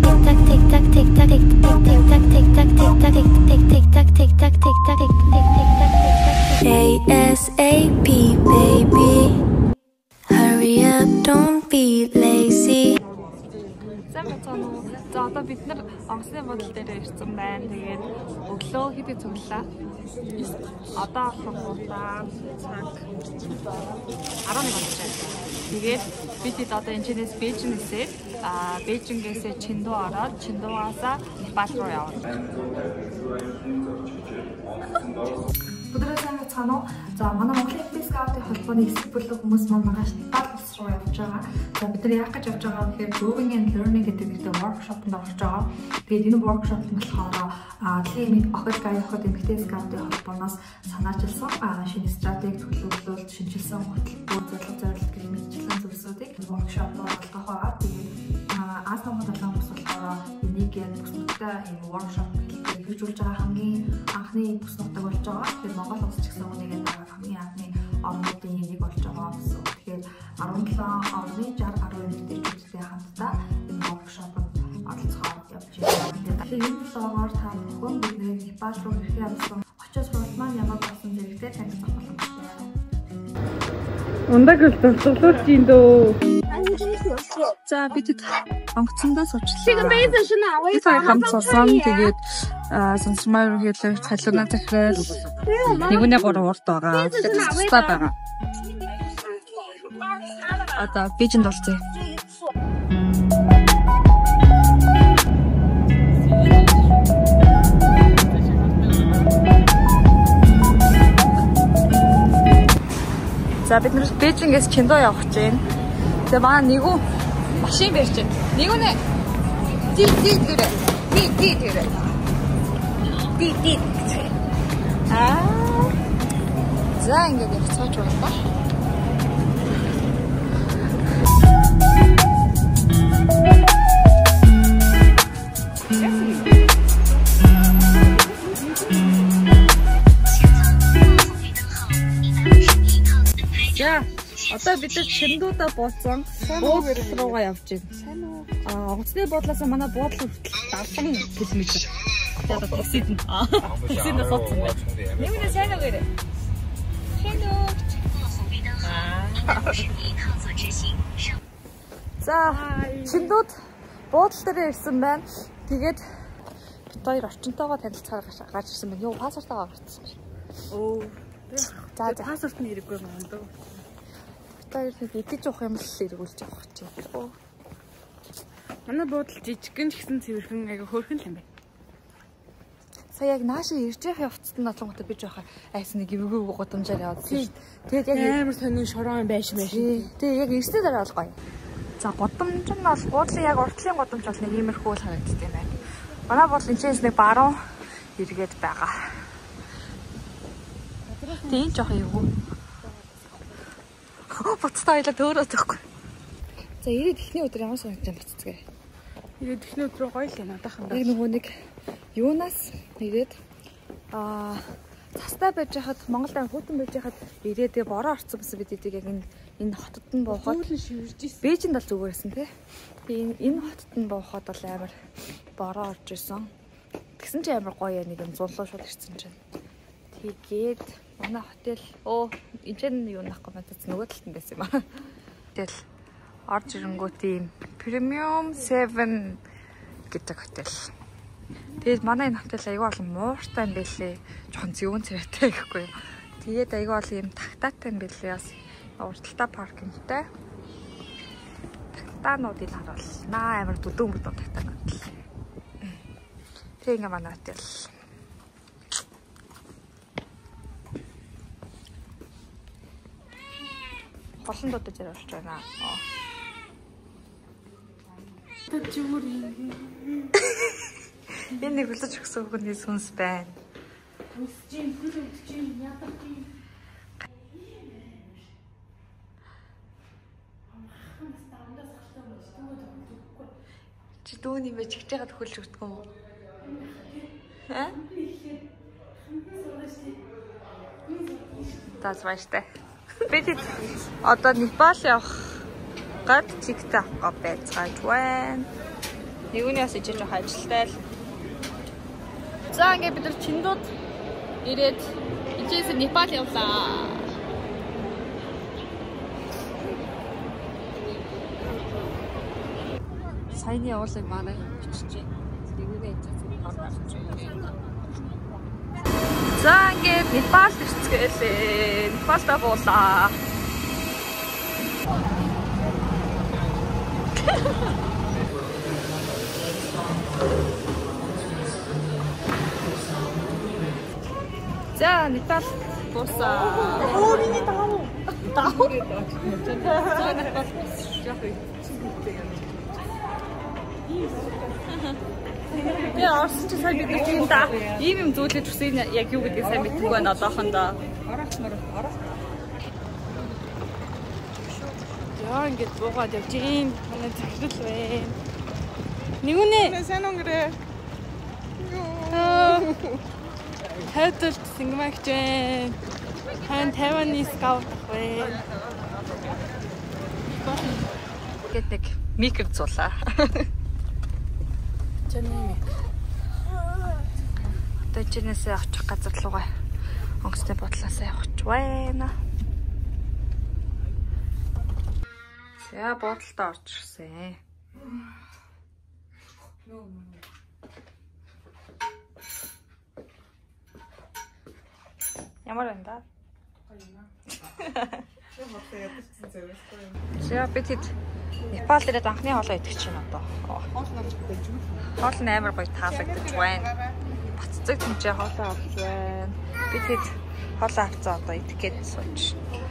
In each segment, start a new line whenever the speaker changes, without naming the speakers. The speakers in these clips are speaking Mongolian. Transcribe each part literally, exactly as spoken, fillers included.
ASAP baby hurry up don't be lazy.
Сайн байна уу? За одоо бид нар онгоцны бодол дээр ирсэн байна. Тэгээд өглөө хэд их цуглаа. Одоо болохоор цаг арван нэг болж байна. Тэгээд бид одоо энэчнээс Бээжингээс аа Бээжингээс Чинду ороод Чиндугаасаа Непал руу явна. Өдрөө сайн байна уу? За манай Монголын Скаутын холбооны эсрэг бүлэг хүмүүс маань маргааш Непал улс руу явж байгаа. За бид нар яг гэж явж байгаа гэхээр Growing and Learning гэдэг нэг workshop-д орж байгаа. Тэгээд энэ workshop-д болохоор Климик охид гаяхад эмэгтэй Скаутын холбооноос санаачилсан шинэ стратеги төлөвлөлт, шинжилсэн хөтөлбөр, зорилго зорилт гэх мэтчлэн зүйлсүүдийг workshop-д олгох байгаа. Тэгээд Аз намайг талхан бас болохоор энийг яг бүс нутгаа энэ workshop хэрэгжүүлж байгаа хамгийн анхны бүс нутаг болж байгаа. Тэгээд Монгол улс ч гэсэн үүнийг хамгийн анхны орнуудын нэг болж байгаа гэсэн. Тэгэхээр арван седем орны шестьдесят гаруй эмэгтэйчүүдтэй хамтдаа энэ workshop-д оролцохоор явж байгаа. Тэгэхээр энэ блогоор та бүхэн бидний Непал руу ирэх явсан очиж суралцмаа ямар болсон зэрэгтэй танилцах боломжтой. Ундаг л тулгуур чинь дөө. За бид онгоцондоо суучлаа. Би та хамт суусан. Тэгээд сонсомоор хэлээ цалиунаа захирал нэгүнээ гурав урд байгаа. Тэгээд тусдаа байгаа. Одоо Бээжинд олцъя. За бид нэр Бээжингээс Чинду явах гэж байна. Тэгээ манай нэгү машин барьж байна. Нэгүнэ ди ди дэрэ. Ди ди дэрэ. Ди ди. Аа. За ингээд явцгааж байна. За одоо бид Чиндуудаа бууцсан бууц руугаа явж байна. Сайн уу? Аа, онгоцны буудлаас манай буудлын хүртэл седем километр. Тэгээд таксид нь. Аа, таксид нь суудсан байна. Нэмнэ сайн уу гэрэ? Сайн уу? За, Чиндууд буудлын дээр ирсэн байна. Тэгээд бид хоёр орчинтойгоо танилцахаар гарч ирсэн байна. Юу пассвортаа гаргацсан байна. Оо. За, пассворт нь хэрэггүй юм даа. Нэг идэж явах юм л эргүүлж явах чинь. Манай буудлын жижигэн ч гэсэн цэвэрхэн аяга хөөрхөн л юм байна. Сая яг наашаа ирж явах явцад нь отлонготой биж байхаа айс нэг эвгүй гудамжаар явуулсан шүү дээ. Тэгээд яг амар сонин шорон байш байш. Тэгээд яг ирсний дараа бол гоё. За гудамж нь бол буудлын яг уртлын гудамж бол нэг иймэрхүү л харагддаг юм байна. Манай буудлын чинь нэг баруун эргээд байгаа. Тийм жоох эвгүй. Буцтай ойлоо төөрөө зөхгүй. За ирээд ихний өдөр ямар санагдаж байна буццгээ. Ирээд ихний өдрөө гоё л юм надад. Яг нөгөө нэг юунаас ирээд аа цастай байж хахад Монголд хүүтэн байж хахад ирээд бороо орцсон байсан бид эдийг яг энэ энэ хотод нь буухад Бээжинд бол зүгээрсэн тий. Тэгээ энэ хотод нь буухад бол амар бороо орж исэн. Тэгсэн чи амар гоё нэг юм зунлуу шууд ирсэн чинь. Тэгээд манай хотел оо энэ нь юу нахгүй мэдээс нөгөө талд нь байсан юм аа. Тэгэл орж ирэнгүүт ийм премиум seven гэдэг хотел. Тэгээд манай энэ хотел аягүй олон мууртай юм байлээ. Жохон зүүн царайтай гэхгүй юу. Тэгээд аягүй олон ийм тагтаатай юм байлээ. Бас урталтай паркингтай. Тагтаануудыг харуулнаа. Амар дүдэн бүдэн тагтаанууд. Тэгээд ингээ манай хотел. Голон дуудаж явуулж байна. Энэ нэг үлдэж өгсөн хүний сүнс байна. Үсэж ин хөл үсэж ин ядах тийм. Чи дүүний мэж хичээгээд хөлж өгдөг юм уу? Аа? Тас баяртай. Бид одоо Непал явах гад чигтэй авах байцгааж байна.
Нэгүний бас ижиж жоох ажилтай л. За ингээд бид нар Чиндууд ирээд ижээс Непал явлаа. Саяны явуулыг манай бичиж нэгүний ижээс орж байна. За ингээд Непалд ирцгэлээ. Непалда буулаа. За Непал буусаа. Оо миний таа. Таа. За Непал яг яа, орсон чи сайн бид тийм да. Ийм юм зүйлж хүсэн яг юу гэдгийг сайн мэдгүй байна одоохондоо. Орооч мөр ороо. Яа ингэж буугаад явж ийм манай захирал байна. Нэгүнэ сайн өнгөрөө. Йоо. Хэдэл сингмагч байна. Хан Тайваны скаут байна. Гэдэг микро цулаа. Чанаа. Одоо чинээсээ очих газар руугаа онгоцны бодлоосаа явах байна. За бодолтой орж ирсэн. Ямар байна да? За бид хэд Непал дээрээ анхны хоолоо идэх чинь одоо. Хоол нь амар гоё таалагдаж байна. Баццэг тэмцээ хоолоо авч байна. Бид хэд хоолоо авцаа одоо идэх гээд сууж.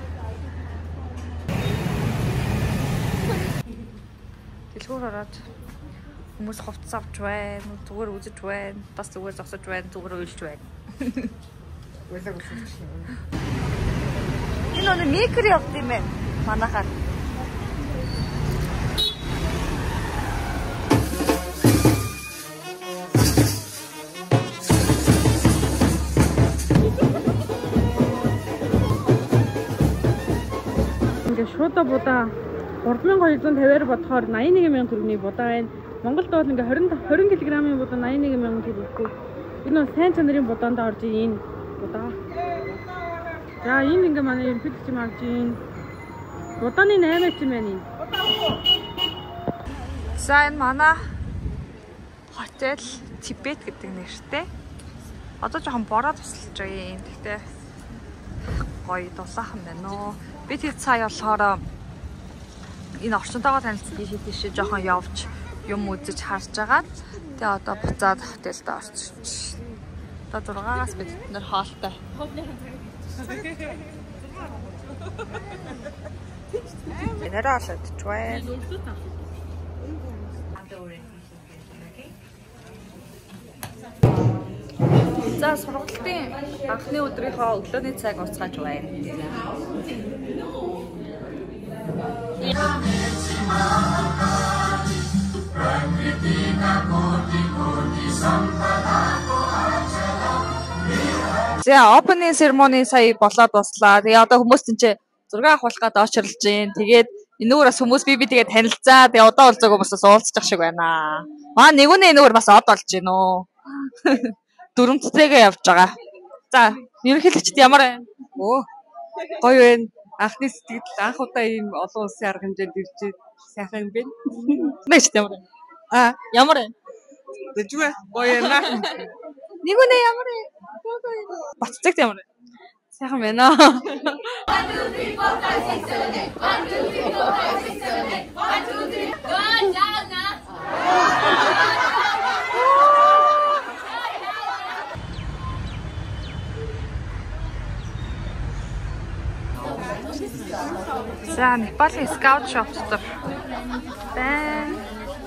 Дэлгүүр ороод хүмүүс хувцас авч байна. Зүгээр үзэж байна. Бас зүгээр зогсож байна. Зүгээр уйлж байна. Энэ нэг микро явд юм байна. Манайхаар. Ингээ шуудаа будаа гурван мянган хоёр зуун тавиар бодохоор найман нэг мянган төгрөгийн будаа байна. Монголд бол ингээ двадцать кг-ийн будаа найман нэг мянган төгрөггүй. Энэ бол сайн чанарын будаанд орж ийн будаа. За энэ ингээ манай импит чим авч ийн. Будааны найман ч юм байна энэ. За энэ манай хотел Тибет гэдэг нэртэй. Одоо жоохон бороо тусалж байгаа юм. Гэхдээ гоё дулаахан байна уу. Бид хэд цаа болохоор энэ орчинтойгоо танилцсан тийш тийш жоохон явж юм үзэж харж агаад тэгээ одоо буцаад хотелд орчих. Одоо зургаас бид нэр хоолтой. Нэрээ олоод ч байна. За сургалтын анхны өдрийнхөө өглөөний цаг уцгааж байна. За opening ceremony сая болоод дуслаа. Тэгээ одоо хүмүүс чинь зураг авах гээд очрлж гин. Тэгээд энүүгээс хүмүүс би би тэгээ танилцаа. Тэгээ одоо бол зөв хүмүүсээс уулзчих шиг байна. Маа нэгүнээ энүүгээр бас од болж гин үү. Дөрөвдтэйгээ явж байгаа. За, ерөнхийлөгчд ямар байна? Өө. Гоё байна. Анхны сэтгэл анх удаа ийм олон улсын арга хэмжээнд ирж сайхан юм байна. Нэшт ямар байна? Аа, ямар байна? Дэжвэ. Гоё байна. Нэгүнээ ямар байна? Баццэг ямар байна? Сайхан байна. one two three four five six seven eight one two three four five six seven eight one two three down down down. За Непалийн скаут шоп дотор байна.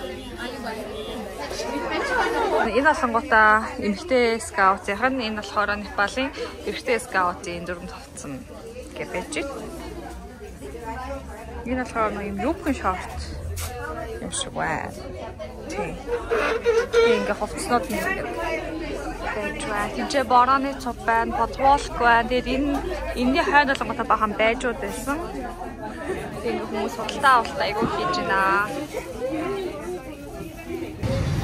Энэ болонгуудаа эмэгтэй скаут, яг нь энэ болохоор Непалийн эрэгтэй скаутын дүрм тавцсан гэж байж байна. Энэ болохоор нэг юм юбкын шорт юм шиг байна. Тийм. Ингээ хувцснууд нэг байж байна. Тинчээ борооны цуг байна, подволк байна. Тэгээд энэ энэний хойд болонгуудаа бахан байжууд байсан. Тэгээд хүмүүс худалдаа авалт айгуу хийж байна.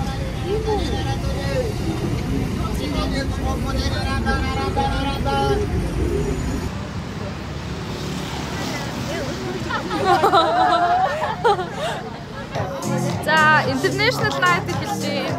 За, international night хэлж байна.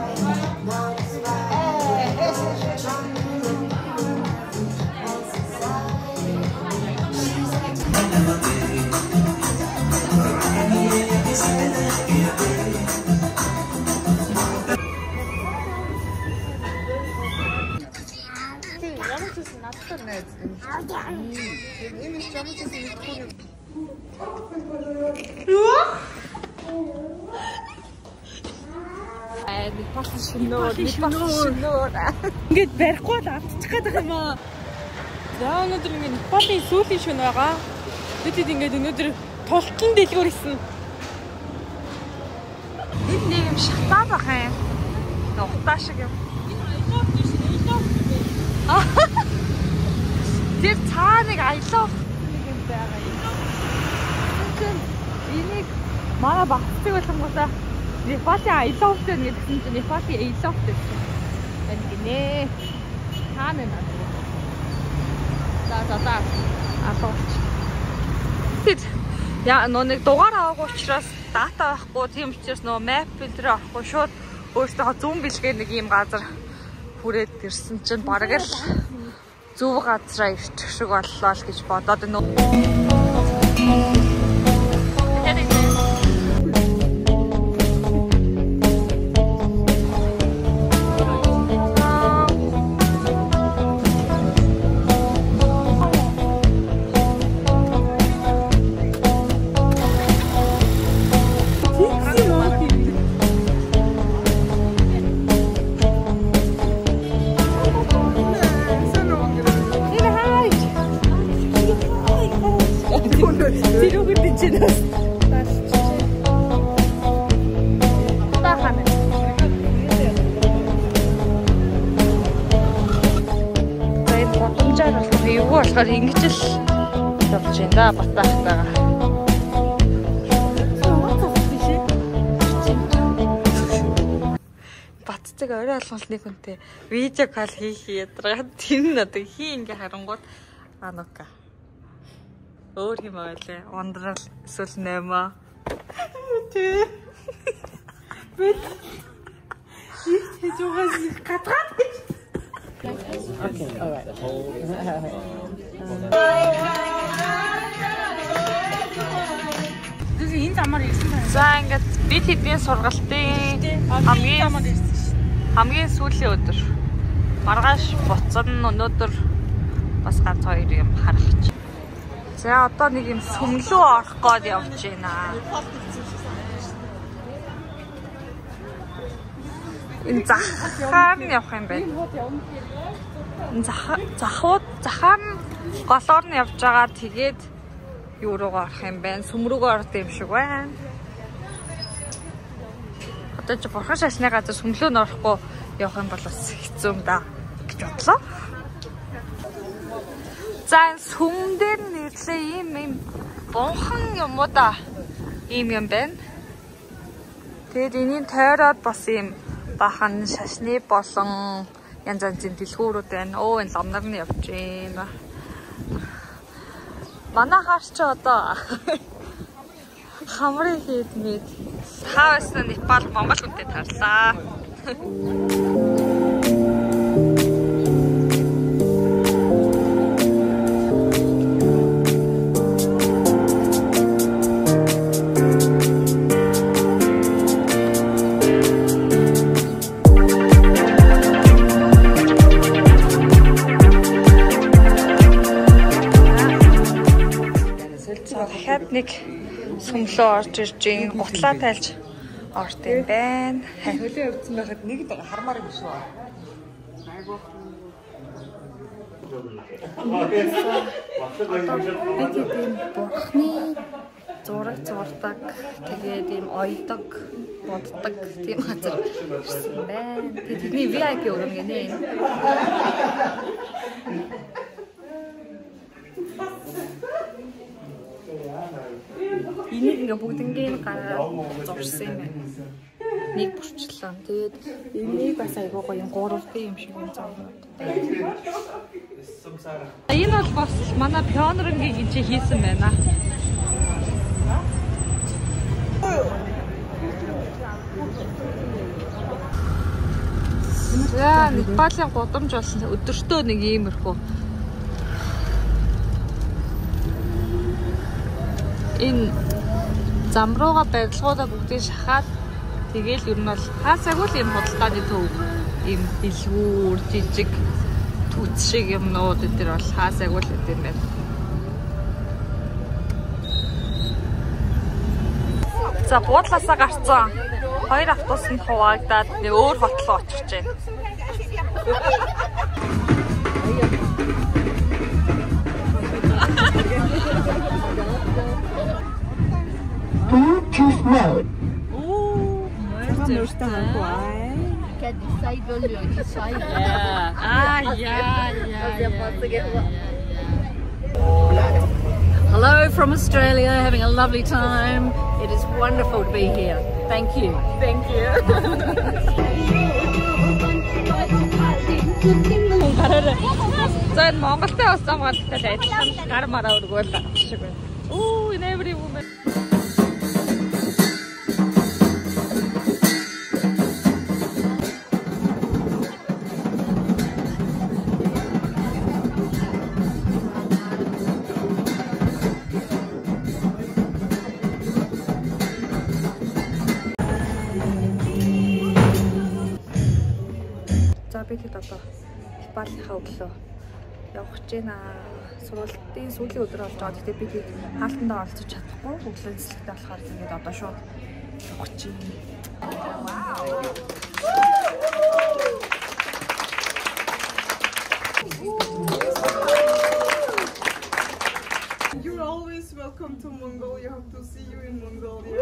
Непал шинээр, Непал шинээр.
Ингээд барихгүй л автчих гэдэг юм аа. За өнөөдөр ингээд Непалийн сүүлийн шөнө байгаа. Тэд ингээд өнөөдөр тултан дэлгүүр исэн.
Энэ нэг юм шатаа бах юм. Нухтаа шиг юм. Тэр цааныг аялах нэг юм байгаа юм. Энийг манай багцыг болгонгоосаа Непалийн аялалтай гэсэн чинь Непалийн аялалтай гэсэн. Энэ гинэ. Хаана наа. За за за. Асууч. Тэд яа нэг дугаар аваагүй учраас дата байхгүй тийм учраас нөө map filter авахгүй шууд өөртөө зүүн бэлгээ нэг юм газар хүрээд ирсэн чинь бараг л зөв газараа ирчих шиг боллоо л гэж бодоод нөө ингэж л явж байна батаахтайгаа. Батцэг орой алгуулны хүнтэй видео кол хийх ядраад тэр надад хий ингээ харангууд анука. Өөр юм байлаа. Ундрал эсвэл нэмаа. Тэ. Бид их хэжүүгээс гадгаад. Okay, all right.
Тэсээ энэ замаар ирсэн байна.
За ингээд бид хэдийн сургалтын хамгийн хамгийн сүүлийн өдөр маргааш буцсан өнөөдөр бас ганц хоёр юм харах гэж. За одоо нэг юм сүмлүү орох гээд явж байна. Энэ захаар нь явах юм байна. Захууд захаар нь голоор нь явж байгаа тэгээд юу руугаа орох юм байна? Сүм рүүгээ орох юм шиг байна. Одоо ч бурхан шашны газар сүмлөө нь орохгүй явах юм бол бас хэцүү юм да гэж бодлоо. За энэ сүм дээр нэрлээ ийм юм бунхан юм уу да? Ийм юм байна. Тэгээд энийн тойроод бас ийм бахан шашны болон янз янзын дэлгүүрүүд байна. Оо энэ ламнар нь явж байна. Манай хаарч ч одоо хамрын хийдмэд хаваас нь Непал Монгол хүнтэй тарлаа. Дахиад нэг сүмлөө орж ирж ийн гутлаа тайлж орд юм байна.
Хөлийн өвдсөн байхад нэг хармаар юм шүү. Айгуу.
Бид ийм бурхны зураг зурдаг, тэгээд ийм ойдог, боддог тийм газар ирсэн байна. Тэгээд тэдний ви ай пи өргөн гинэ. Энийг ингээ бүгднийг гараад зурсан юм байна.
нэг бүрчлэн. Тэгээд энийг бас айгуу гоё юм гурав би юм шиг юм цаа. Энэ бол бас манай пионерынгийн гэж хийсэн байна. За Непалийн гудамж болсон өдөртөө нэг иймэрхүү. Энэ зам руугаа барилгуудаа бүгдийг шахаад тэгээл ер нь бол хаасаагүй л юм худалдааны төв ийм дэлгүүр жижиг түц шиг юмнууд эдгээр бол хаасаагүй л үт юм байна. За буудлаасаа гарцсан хоёр автобусанд хуваагдаад нэг өөр хот руу очиж байна.
Bluetooth mode.
Ooh,
Can decide on your decide.
yeah. Ah, yeah, yeah, yeah.
Hello from Australia, having a lovely time. It is wonderful to be here. Thank you.
Thank you. Зэн Монголтой бас замгаалтай адилхан гар мараа өргөөл шиг байна. Ooh, in every woman. За би хэд одоо Непалынхаа өглөө явах гэж байна. Сургуулийн сүүлийн өдөр болж байгаа. Гэхдээ би хэд хаалтандаа олцож чадахгүй. Өглөө нислэгтэй болохоор ингээд одоо шууд явах гэж байна.
You're always welcome to Mongolia. Hope to see you in Mongolia.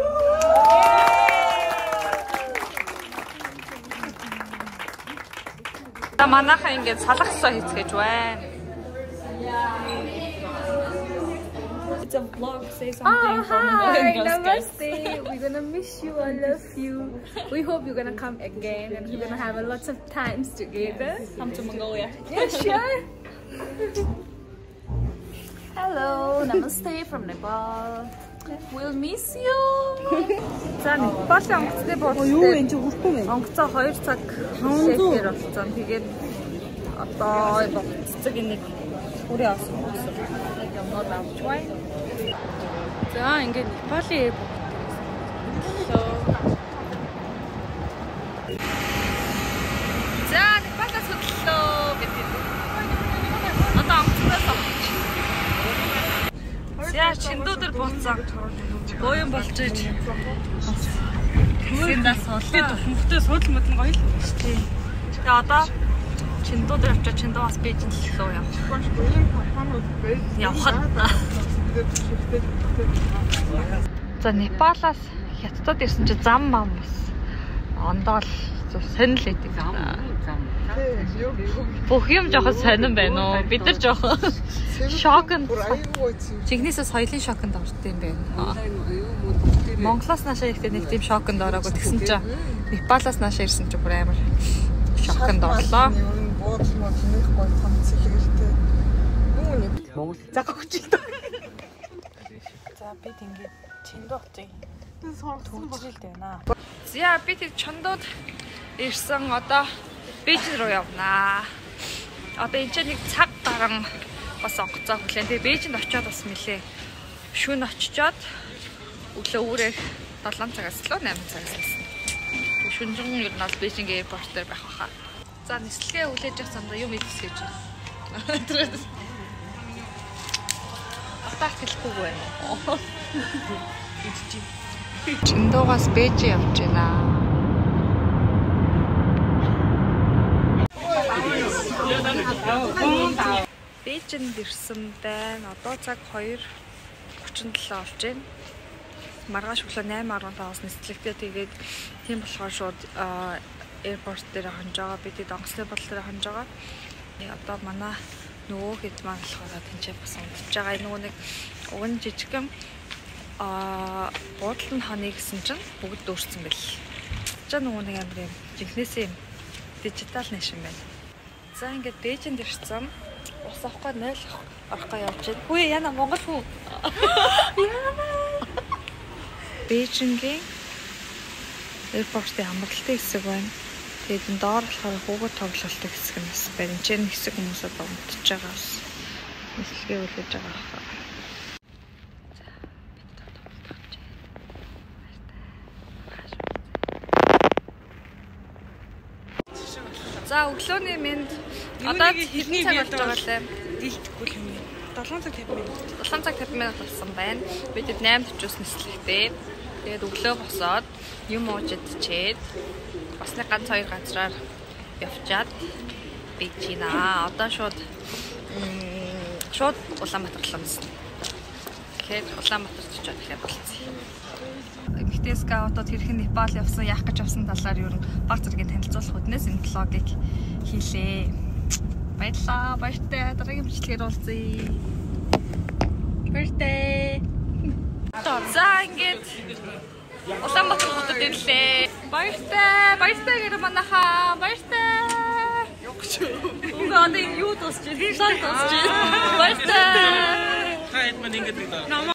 Манайхаа ингээд салгацлаа хийцгээж байна.
It's a vlog. Say something
Oh,
from
hi,
Mongolian
namaste. We're gonna miss you. I love you. We hope you're gonna come again and we're gonna have a lots of times together.
Come to Mongolia.
Yeah, sure. Hello, namaste from Nepal. We'll miss you.
За Непалийн онгоцны буудлын
юу энэ чи хүрхгүй мэн?
онгоцоо хоёр цаг шээхээр болсон. Тэгээд одоо цэцэг нэг хүрээ авсан гэсэн. Юмнууд авч байна. За ингээд Непалийн За Непалаас хөдлөө гэдэг. Одоо онгоцноос авч. Яа чиндүүдэр бууцсан. Гоён болж иж. Тэндээс суулаа. Хүмүүстээ суудл модлон гоё л шүү дээ. Тэгээ одоо чиндүүдэр авчаа чиндөө бас бийж лөө явах. Явах. За Непалаас хятадд ирсэн чи зам мам бас ондоол сонирхол идэг. Бүх юм жоохон сонирн байна уу? Бид нар жоохон шокнд. Жигнэсээ соёлын шокнд орсон юм байна. Монголоос наашаа ихтэй нэг тийм шокнд ороогүй тэгсэн чинь Непалаас наашаа ирсэн чинь бүр амар шокнд орлоо. Монгол цаг өгч ил дөө. За бид ингээд чиндөө очив. Төвчрэлтэй байна. За бид чондод ирсэн одоо Бээжин руу явнаа. Одоо энэ ч нэг цаг гарan бас онгоцоо хүлээн. Тэгээ Бээжинд очиод бас нэлээ шүн очичоод өглөө үүрээ долоон цагаас лөө найман цагаас ирсэн. Шүнжин ер нь бол Бээжинг аэропорт дээр байх баха. За нислэгээ хүлээж явах замдаа юм идэх гэж байна. Атах хэлэхгүй байна. Чиндуугаас Бээжин явж байна. Бээжинд ирсэн байна. Одоо цаг хоёр орчим долоо болж байна. Маргааш өглөө найман арван таваас нислэгтэй тэгээд тийм болохоор шууд аэропорт дээр хонж байгаа. Бид онгоцны бодол дээр хонж байгаа. Одоо манай нөгөө хэд маань болохоор тэнцээ бас унтж байгаа. Нөгөө нэг уган жижигэн аа буудлын хоны гэсэн чинь бүгд дүүрсэн бэл. байгаа нөгөө нэг амар юм жинхнээс юм дижитал нэш юм байна. За ингээд Бээжинд ирсэн. Ус авахгүй нойл орохгүй явж байна. Хөөе яна Монгол хүн. Бээжингийн аэропортын амралтын хэсэг байна. Тэгээд энэ доор болохоор хүүхэд тоглолтын хэсэг нь бас байна. Энд чинь хэсэг хүмүүсээ бомдож байгаа бас нислэгээ үлээж байгаа хаа. За өглөөний мэнд одоо хэдний цаг болж байгаа лээ?
Дэлдэхгүй юм. долоон цаг тавин минут.
долоон цаг тавин минут болсон байна. Бид eight forty-аас нислэхтэй. Тэгээд өглөө босоод юм ууж идчихэд басны ганц хоёр газраар явчаад Бээжинаа. Одоо шууд шууд Улаанбаатар руу нислээ. Тэгэхээр Улаанбаатар очиод дахиад болцсон. Гэхдээ скаутууд хэрхэн Непал явсан, яах гэж явсан талаар юу баг зэргийн танилцуулах үднээс энэ блогийг хийлээ. Баярлалаа. Баяртай. Дараагийн бичлэгээр уулзъя. Баяртай. За ингээд Улаанбаатар хотод ирлээ. Баяртай. Баяртай гэр манайхаа. Баяртай. Юугч. Угаа одоо юу дуусч байна? Сон дуусч байна. Баяртай.
Хайд мань ингэж байна.